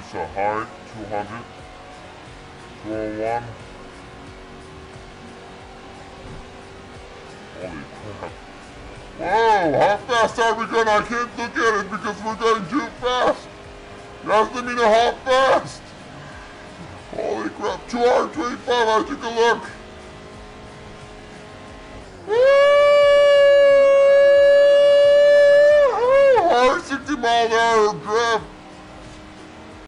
is a height, 200, 201. Holy crap. Whoa, how fast are we going? I can't look at it because we're going too fast. You have to mean how fast. Holy crap, 225, I took a look.